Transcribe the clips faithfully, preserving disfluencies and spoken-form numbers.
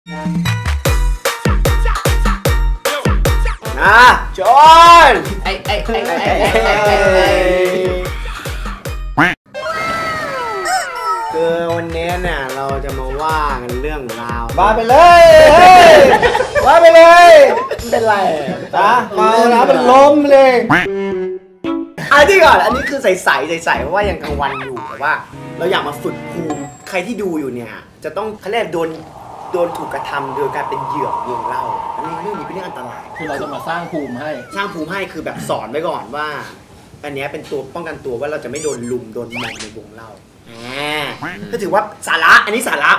นะจอนไอ้ไอ้ไอ้ไอ้ไอ้คือวันนี้เนี่ยเราจะมาว่ากันเรื่องราวว่าไปเลยว่าไปเลยเป็นไรนะมาแล้วเป็นลมเลยอันนี้ก่อนอันนี้คือใสๆใสๆเพราะว่ายังกลางวันอยู่แต่ว่าเราอยากมาฝึกภูมิใครที่ดูอยู่เนี่ยจะต้องเขาเรียกโดนโดนถูกกระทำโดยการเป็นเหยื่อวงเล่าอันนี้เรื่องนี้เป็นเรื่องอันตรายคือเราจะมาสร้างภูมิให้สร้างภูมิให้คือแบบสอนไว้ก่อนว่าอันนี้เป็นตัวป้องกันตัวว่าเราจะไม่โดนลุมโดนมองในวงเล่าก็ถือว่าสาระอันนี้สาระ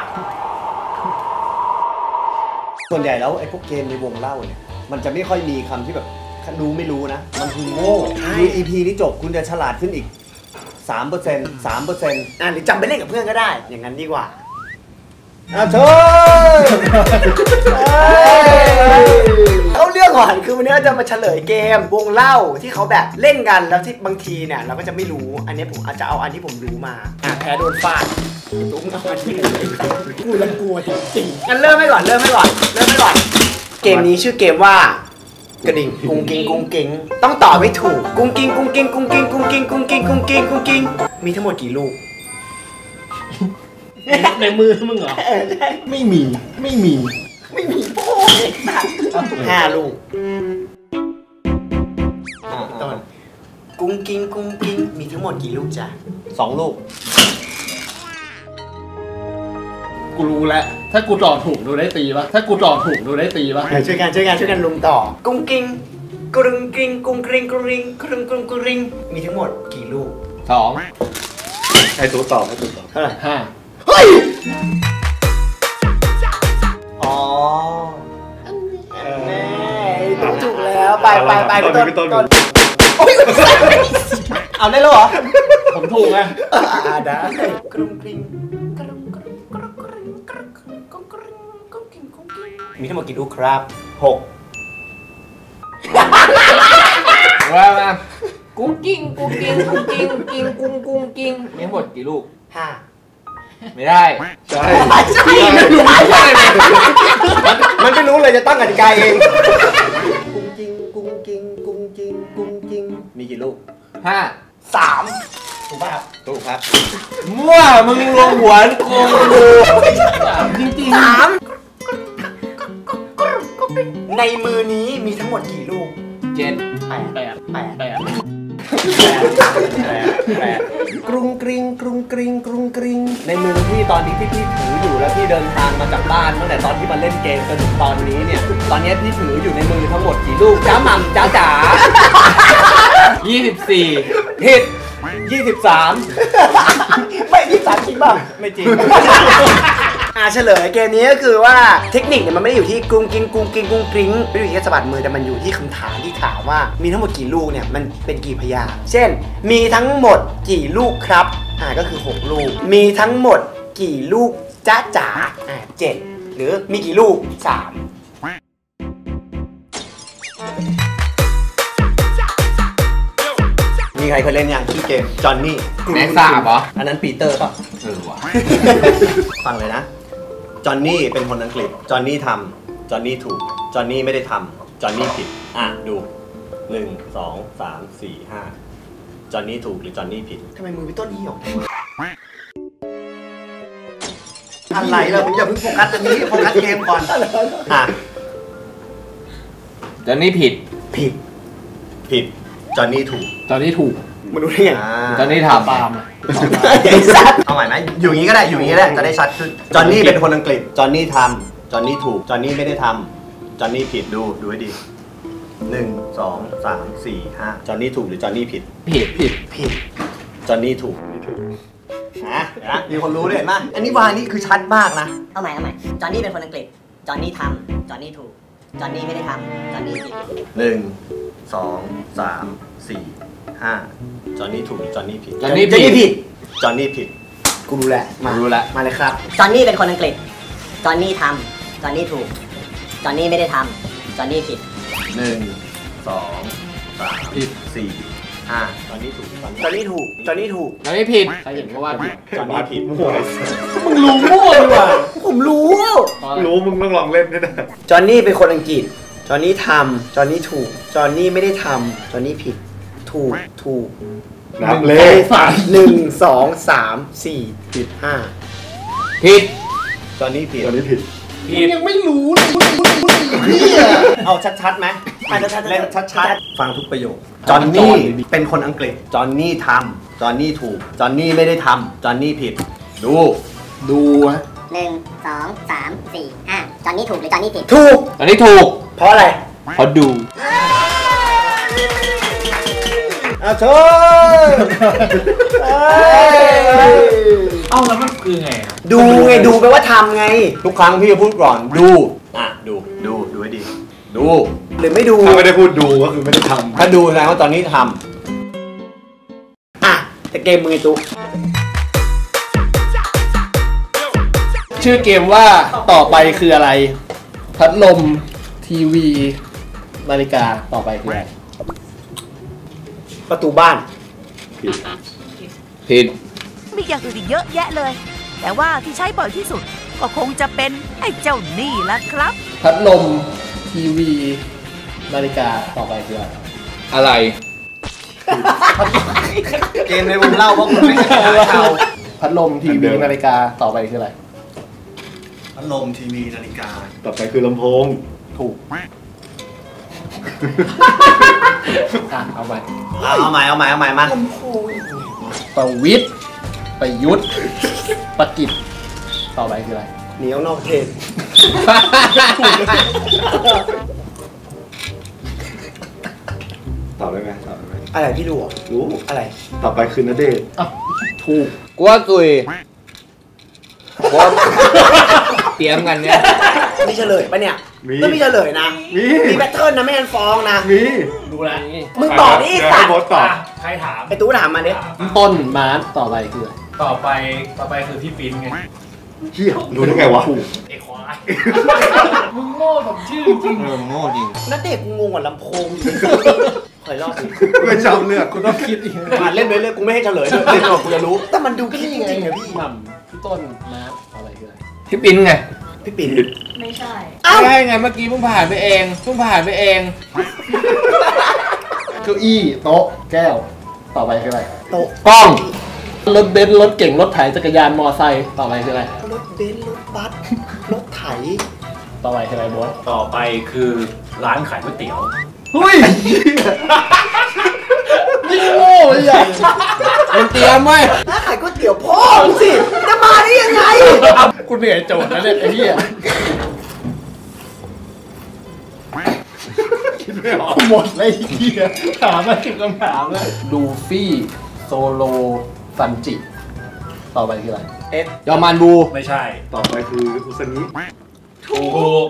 ส่วนใหญ่แล้วไอ้พวกเกมในวงเล่าเนี่ยมันจะไม่ค่อยมีคำที่แบบรู้ไม่รู้นะมันคือโง่ดู อี พี นี้จบคุณจะฉลาดขึ้นอีก สามเปอร์เซ็นต์ สามเปอร์เซ็นต์อ่ะหรือจำไปเล่นกับเพื่อนก็ได้อย่างนั้นดีกว่าอ่ะเชิญเขาเรื่องก่อนคือวันนี้เราจะมาเฉลยเกมวงเล่าที่เขาแบบเล่นกันแล้วที่บางทีเนี่ยเราก็จะไม่รู้อันนี้ผมอาจจะเอาอันที่ผมรู้มาอ่ะแพ้โดนฟาดตุ้มเอาอันที่กูรังกลัวจริงๆงั้นเริ่มให้ก่อนเริ่มให้ก่อนเริ่มให้ก่อนเกมนี้ชื่อเกมว่ากระดิ่งกุ้งกิ้งกุ้งกิ้งต้องตอบให้ถูกกุ้งกิ้งกุ้งกิ้งกุ้งกิ้งกุ้งกิ้งกุ้งกิ้งกุ้งกิ้งกุ้งกิ้งมีทั้งหมดกี่ลูกในมือมึงเหรอไม่มีไม่มีไม่มีโป้เลยห้าลูกต้นกุ้งกิ้งกุ้งกิ้งมีทั้งหมดกี่ลูกจ้ะสองลูกกูรู้แล้วถ้ากูตอบถูกดูได้ตีปะถ้ากูตอบถูกดูได้ตีปะช่วยกันช่วยกันช่วยกันลุงต่อกุ้งกิ้งกรึงกริงกุ้งกริงกริงกรึงกรึงกริงมีทั้งหมดกี่ลูกสองไอ้ตัวตอบไอ้ตัวตอบเท่าไหร่ห้าเฮ้ยอ๋อแน่ต้องถูกแล้วไปไปไปต้นต้นโอ้ยเอาได้แล้วเหรอผมถูกไงอ่าได้กรึงกริงกรึงกรึงกรึงกรึงกรึงกรึงกรึงกรึงกรึงกรึงกรึงมีทั้งหมดกี่ลูกครับหกว่ามากุ้งกิ้งกุ้งกิ้งกุ้งกิ้งกิ้งกุ้งกุ้งกิ้งมีทั้งหมดกี่ลูกห้าไม่ได้ใช่พี่ไม่รู้ใช่ไหมมันไม่รู้เลยจะตั้งกติกาเองกุ้งกิ้งกุ้งกิ้งกุ้งกิ้งกุ้งกิ้งมีกี่ลูกห้าสามถูกป่ะครับถูกครับมั่วมึงลงหัวโกงกูจริงๆสามในมือนี้มีทั้งหมดกี่ลูกเจ็ดแปดแปดแปดแปดแปดกรุงกริงกรุงกริงกรุงกริงในมือพี่ตอนนี้ที่พี่ถืออยู่แล้วพี่เดินทางมาจากบ้านตั้งแต่ตอนที่มาเล่นเกมจนถึงตอนนี้เนี่ยตอนนี้พี่ถืออยู่ในมือทั้งหมดกี่ลูกจ้าหม่ำจ้าจ๋ายี่สิบสี่ผิดยี่สิบสามไม่ยี่สิบสามจริงป่ะไม่จริงอ่าเฉลยเกมนี้ก็คือว่าเทคนิคเนี่ยมันไม่ได้อยู่ที่กรุงกิ้งกรุงกิ้งกรุงกริ้งไม่ได้อยู่ที่สะบัดมือแต่มันอยู่ที่คำถามที่ถามว่ามีทั้งหมดกี่ลูกเนี่ยมันเป็นกี่พยางค์เช่นมีทั้งหมดกี่ลูกครับอ่าก็คือหกลูกมีทั้งหมดกี่ลูกจ้าจ๋าอ่าเจ็ดหรือมีกี่ลูกสามมีใครเคยเล่นยังที่เกมจอนนี่แม็กซ์ซ่าเหรออันนั้นปีเตอร์ป่ะเออว่ะฟังเลยนะจอนนี่เป็นคนอังกฤษจอนนี่ทำจอนนี่ถูกจอนนี่ไม่ได้ทำจอนนี่ผิดอ่ะดูหนึ่งสองสามสี่ห้าจอนนี่ถูกหรือจอนนี่ผิดทำไมมือพี่ต้นนี่หรออะไรเราอย่าเพิ่งโฟกัสอันนี้โฟกัสเกมก่อนอ่ะจอนนี่ผิดผิดผิดจอนนี่ถูกจอนนี่ถูกมันรู้ได้ไงจอนนี่ทำตามเอาใหม่ไหมอยู่อย่างนี้ก็ได้อยู่อย่างนี้ก็ได้จะได้ชัดขึ้นจอนนี่เป็นคนอังกฤษจอนนี่ทำจอนนี่ถูกจอนนี่ไม่ได้ทำจอนนี่ผิดดูดูให้ดีหนึ่งสองสามสี่ห้าจอนนี่ถูกหรือจอนนี่ผิดผิดผิดผิดจอนนี่ถูกนะนะมีคนรู้ด้วยเห็นไหมอันนี้วายนี่คือชัดมากนะเอาใหม่เอาใหม่จอนนี่เป็นคนอังกฤษจอนนี่ทำจอนนี่ถูกจอนนี่ไม่ได้ทำจอนนี่ผิดหนึ่งสองสามสี่ห้าจอนนี่ถูกหรือจอนนี่ผิดจอนนี่ผิดจอนนี่ผิดกูรู้แหละมารู้แล้วมาเลยครับจอนนี่เป็นคนอังกฤษจอนนี่ทำจอนนี่ถูกจอนนี่ไม่ได้ทำจอนนี่ผิดหนึ่งสองสามสี่หอ่าจอนนี่ถูกจอนจอนนี่ถูกจอนนี่ถูกเราไม่ผิดใครเห็นก็ว่าผิดจอนนี่ผิดมั่วมึงรู้มั่วดีกว่าผมรู้รู้มึงต้องลองเล่นด้วยนะจอนนี่เป็นคนอังกฤษจอนนี่ทำจอนนี่ถูกจอนนี่ไม่ได้ทำจอนนี่ผิดถูกถูกนับเลขหนึ่งสองสามสี่ผิดห้าผิดจอนนี่ผิดจอนนี่ผิดผิดยังไม่รู้เลยเอาชัดๆไหมอ่ะชัดๆเล่นชัดๆฟังทุกประโยคจอนนี่เป็นคนอังกฤษจอนนี่ทำจอนนี่ถูกจอนนี่ไม่ได้ทำจอนนี่ผิดดูดูฮะหนึ่งสองสามสี่ห้าจอนนี่ถูกหรือจอนนี่ผิดถูกอันนี้ถูกเพราะอะไรเพราะดูอ่ะเธอเอ้าแล้วมันคือไงอ่ะดูไงดูแปลว่าทำไงทุกครั้งพี่จะพูดก่อนดูอ่ะดูดูดูให้ดีดูหรือไม่ดูถ้าไม่ได้พูดดูก็คือไม่ได้ทถ้าดูแสดงว่าตอนนี้ทอ่ะแต่เกมมือตุ๊กชื่อเกมว่าต่อไปคืออะไร พัดลม ทีวี นาฬิกาต่อไปคืออะไรประตูบ้านผิดมีอย่างอื่นอีกเยอะแยะเลย แต่ว่าที่ใช้บ่อยที่สุด ก็คงจะเป็นไอ้เจ้านี่ละครับพัดลม ทีวี นาฬิกาต่อไปคืออะไรอะไรำเกมในวงเล่าเพราะคุณไม่ใช่เขาพัดลม ทีวี นาฬิกาต่อไปคืออะไรพัดลมทีวีนาฬิกาต่อไปคือลำโพง ถูกอ่ะเอาไปเอาเอาใหม่เอาใหม่เอาใหม่มาประวิตรประยุทธ์ประกิจต่อไปคืออะไรหนีออกนอกประเทศตอบได้ไหมตอบได้ไหมอะไรพี่รู้เหรอรู้อะไรต่อไปคือนเดชน์อ้าวถูกกูว่าตุยกูว่าเตรียมกันเนี่ยมีเฉลยปะเนี่ยมีต้องมีเฉลยนะมีมีแพทเทิร์นนะไม่งั้นฟ้องนะมีดูแลมึงตอบนี่สัตว์ตอบใครถามไอ้ตู้ถามมาดิต้นมาร์ต่อไปคืออะไรต่อไป ต่อไปคือพี่ปิ้นไงเฮียรู้ได้ไงวะไอ้ควาย มึงโง่กับชื่อจริงเออโง่จริงนัดเด็กงงกว่าลำโพงคอยรอบสิไม่ชอบเลือกคุณต้องคิดอีกอ่านเล่นไปเรื่อยกูไม่ให้เฉลยด้วยเล่นก่อนกูจะรู้ แต่มันดูคิดจริงๆนะพี่หม่ำพี่ต้นมาร์ต่อไปคืออะไรพี่ปิ้นไงพี่ปิ่นไม่ใช่เอ้าใช่ไงเมื่อกี้เพิ่งผ่านไปเองเพิ่งผ่านไปเองเก้าอี้โต๊ะแก้วต่อไปคืออะไรโต๊ะกล้องรถเบนซ์รถเก่งรถไถจักรยานมอไซค์ต่อไปคืออะไรรถเบนซ์รถบัสรถไถต่อไปคืออะไรโบ๊ทต่อไปคือร้านขายก๋วยเตี๋ยวเฮ้ยยิ่งโง่เลยอ่ะมันเตรียมไว้ถ้าขายก๋วยเตี๋ยวพ่อมึงสิจะมาได้ยังไงคุณเหนื่อยโจทย์นะเนี่ยไอ้เหี้ยคิดไม่ออกหมดเลยไอ้เหี้ยถามมาสิบคำถามเลยลูฟี่โซโลซันจิต่อไปคืออะไรเอ็ดยอมมานบูไม่ใช่ต่อไปคืออุซานิถูก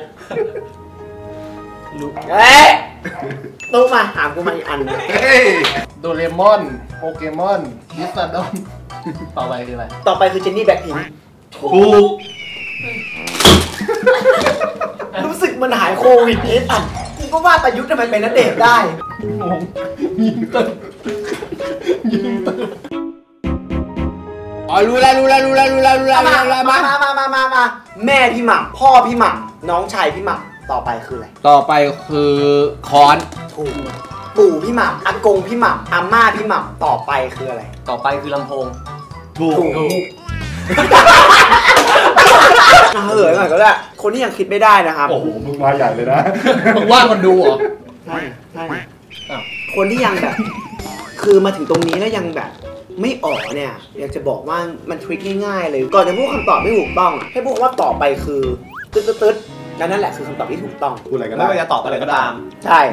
เอ๊ะตู้มาถามกูมาอีกอันหนึงโดเรมอนโปเกมอนดิสซาดอนต่อไปคืออะไรต่อไปคือเจนนี่แบ็คพิงค์ถูกรู้สึกมันหายโควิดเอสอ่ะกูก็ว่าประยุทธ์ทำไมเป็นนัดเดทได้งงยิงตึ้งยิงตึ้งอ๋อรู้แล้วรู้แล้วรู้แล้วรู้แล้วรู้แล้วมารู้แล้วมามามามามามามาแม่พี่หม่ำพ่อพี่หม่ำน้องชายพี่หม่ำต่อไปคืออะไรต่อไปคือค้อนถูกปู่พี่หม่ำอากงพี่หม่ำอาม่าพี่หม่ำต่อไปคืออะไรต่อไปคือลำโพงถูกน่าเหลือหน่อยก็ได้คนที่ยังคิดไม่ได้นะครับโอ้โหมึงมาใหญ่เลยนะมึงว่าคนดูเหรอใช่ใช่อ้าวคนที่ยังแบบ คือมาถึงตรงนี้แล้วยังแบบไม่ออกเนี่ย อยากจะบอกว่ามันทริคง่ายๆเลย ก่อนจะพูดคำตอบไม่ถูกต้อง ให้พูดว่าต่อไปคือตึ๊ดตึ๊ดตึ๊ดแล้วนั่นแหละคือคำตอบที่ถูกต้องพูดอะไรก็ไม่ได้ว่าจะตอบอะไรก็ตามใช่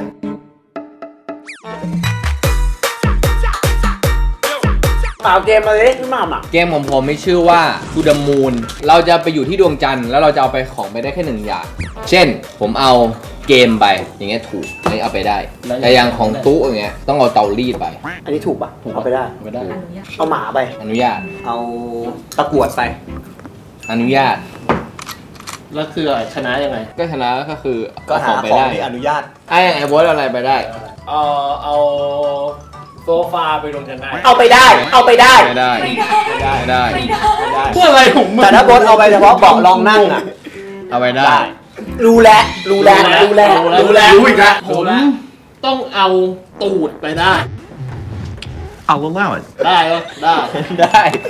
เปล่าเกมมาเลยพี่หม่ำอ่ะเกมของผมมีชื่อว่า To the Moon เราจะไปอยู่ที่ดวงจันทร์แล้วเราจะเอาไปของไปได้แค่หนึ่งอย่าง เช่นผมเอาเกมไปอย่างเงี้ยถูกอันนี้เอาไปได้ แต่อย่างของตู้อย่างเงี้ยต้องเอาเตารีดไปอันนี้ถูกปะเอาไปได้ไม่ได้เอาหมาไปอนุญาตเอาตะกรวดไปอนุญาตแล้วคืออะไรชนะยังไงก็ชนะก็คือก็เอาขหาองไปของได้ที่อนุญาตไอ้ไอ้โบอสอะไรไปได้เอ่อเอาโซฟาไปรวมกันได้เอาไปได้ เอาไปได้ไม่ได้ไม่ได้ไม่ได้ไม่ได้ไม่ได้เพื่ออะไรของมึงแต่ถ้าโบทเอาไปเฉพาะเบาะรองนั่งอ่ะเอาไปได้รู้แล้วรู้แล้วรู้แล้วรู้แล้วรู้อีกแล้วผมต้องเอาตูดไปได้ I'll allow it ได้ปะได้ได้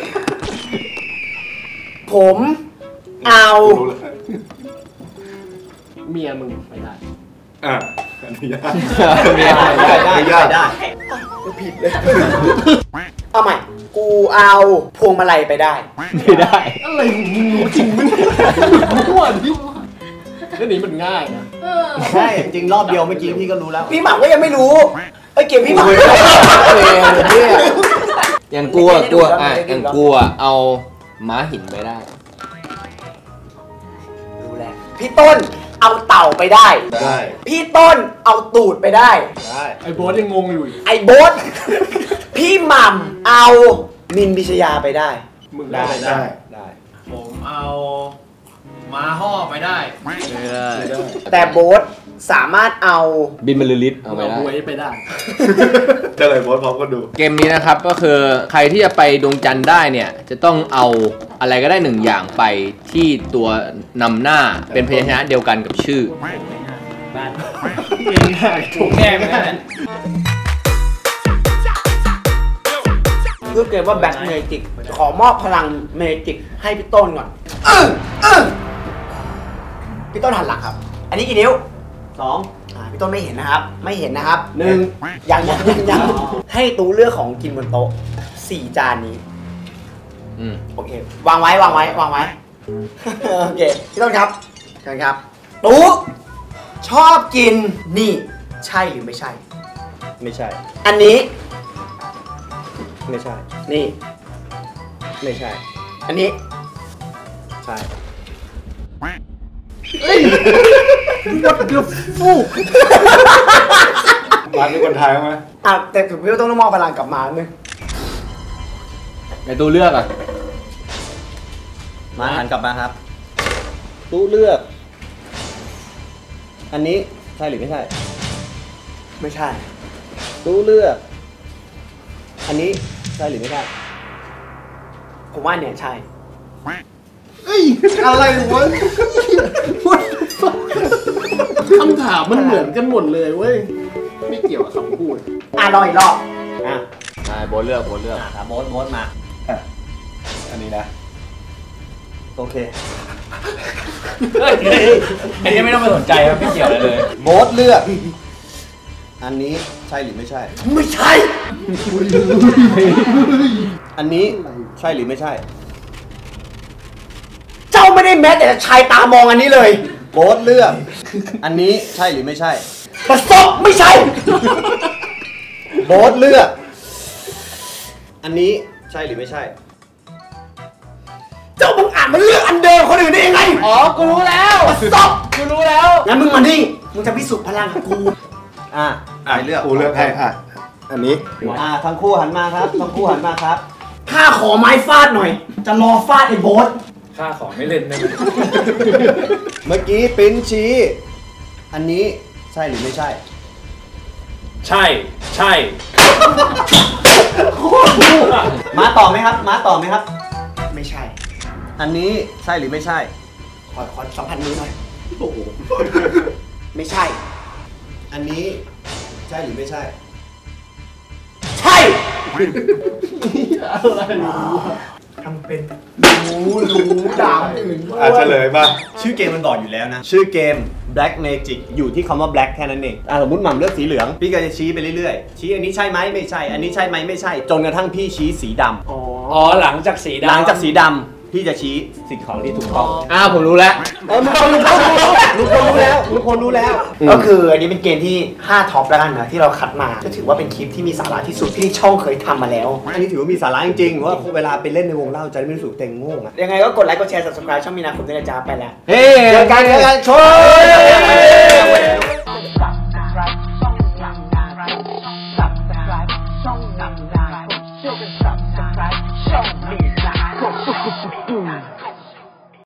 ผมเอาเมียมึงไปได้อ่ะอนุญาตได้ได้ได้ได้ผิดเลย เอาใหม่ กูเอาพวงมาลัยไปได้ไม่ได้อะไรของมึงรู้จริงมั้ยมั่วดิวะเรื่องนี้มันง่ายนะเออใช่จริงรอบเดียวเมื่อกี้พี่ก็รู้แล้วพี่หม่ำก็ยังไม่รู้ไอ้ยเกมพี่หม่ำอย่างกลัวกลัวอ่ะอย่างกลัวเอาม้าหินไปได้รู้แล้วพี่ต้นเอาเต่าไปได้ได้พี่ต้นเอาตูดไปได้ได้ไอ้โบ๊ทยังงงอยู่อีกไอ้โบ๊ท พี่หม่ำเอามินพิชยาไปได้มึงได้ได้ได้ได้ผมเอาม้าห่อไปได้ไม่ได้แต่โบ๊ทสามารถเอาบินบรรลือฤทธิ์เอาไปเอาได้หวยไปได้จะเลยโพสต์พร้อมก็ดูเกมนี้นะครับก็คือใครที่จะไปดวงจันทร์ได้เนี่ย จะต้องเอาอะไรก็ได้หนึ่งอย่างไปที่ตัวนำหน้าเป็นพยัญชนะเดียวกันกับชื่อบ้านง่ายๆถูกแก้ไม่ได้เพื่อเกมว่าแบ็คเมจิกขอมอบพลังเมจิกให้พี่ต้นก่อนอื้ออื้อพี่ต้นหันหลังครับ อันนี้กี่นิ้วสองอ่าพี่ต้นไม่เห็นนะครับ ไม่เห็นนะครับหนึ่งยังยังยังยังให้ตูเลือกของกินบนโต๊ะสี่จานนี้อืมโอเค วางไว้วางไว้วางไว้ โอเค พี่ต้นครับเชิญครับตูชอบกินนี่ใช่หรือไม่ใช่ไม่ใช่อันนี้ไม่ใช่นี่ไม่ใช่อันนี้ใช่ร้านมีคนไทยไหมอ่ะแต่ถึงพี่ต้องมอบพลังกลับมาหนึ่งไอตัวเลือกอ่ะมาหันกลับมาครับตู้เลือก อันนี้ใช่หรือไม่ใช่ไม่ใช่ตู้เลือก อันนี้ใช่หรือไม่ใช่ผมว่าเนี่ยใช่อะไรวะคำถามมันเหมือนกันหมดเลยเว้ย ไม่เกี่ยวกับคำพูดอ่ะลองอีกรอบอ่ะใช่โบทเลือกโบทเลือกอ่ะครับโบ๊ทโบ๊ทมาอันนี้นะโอเคอันนี้ไม่ต้องมาสนใจครับไม่เกี่ยวอะไรเลยโบ๊ทเลือก อันนี้ใช่หรือไม่ใช่ไม่ใช่อันนี้ใช่หรือไม่ใช่เจ้าไม่ได้แม้แต่จะชายตามองอันนี้เลยโบ๊ทเลือก อันนี้ใช่หรือไม่ใช่ประสบไม่ใช่โบ๊ทเลือก อันนี้ใช่หรือไม่ใช่เจ้ามึงอ่านมันเลือกอันเดิมคนอื่นได้ยังไงอ๋อ กูรู้แล้วประสบกูรู้แล้วงั้นมึงมานี่มึงจะพิสูจน์พลังกับกูอ่ะอ่ะใครเลือกกูเลือกให้อ่ะ อันนี้อ่ะทั้งคู่หันมาครับ ทั้งคู่หันมาครับข้าขอไม้ฟาดหน่อย จะรอฟาดไอ้โบ๊ทค่าขอไม่เล่นได้ไหมเมื่อกี้ปิ้นชี้ อันนี้ใช่หรือไม่ใช่ใช่ ใช่มาต่อไหมครับ มาต่อไหมครับไม่ใช่อันนี้ใช่หรือไม่ใช่ขอขอสัมผัสมือหน่อยโอ้โหไม่ใช่อันนี้ใช่หรือไม่ใช่ใช่อะไรวะทำเป็นรู้รู้ด่าคนอื่นด้วยอ่ะเฉลยป่ะชื่อเกมมันบอกอยู่แล้วนะ ชื่อเกม Black Magic อยู่ที่คำว่า Black แค่นั้นเองอ่ะสมมติหม่ำเลือกสีเหลือง พี่ก็จะชี้ไปเรื่อยๆ ชี้อันนี้ใช่ไหมไม่ใช่ อันนี้ใช่ไหมไม่ใช่ จนกระทั่งพี่ชี้สีดำอ๋ออ๋อ หลังจากสีดำหลังจากสีดำพี่จะชี้สิ่งของที่ถูกต้องอ้าวผมรู้แล้วเออมึงคนรู้แล้วมึงคนรู้แล้วมึงคนรู้แล้วก็คืออันนี้เป็นเกมที่ห้าท็อปแล้วกันนะที่เราคัดมาก็ถือว่าเป็นคลิปที่มีสาระที่สุดที่ช่องเคยทำมาแล้วอันนี้ถือว่ามีสาระจริงๆว่าเวลาไปเล่นในวงเล่าจะได้ไม่รู้สึกเต็งโง่อะยังไงก็กดไลค์กดแชร์ subscribe ช่องมีนาคมด้วยนะจ๊ะไปแล้วเฮ้เจอกันเจอกันโชว์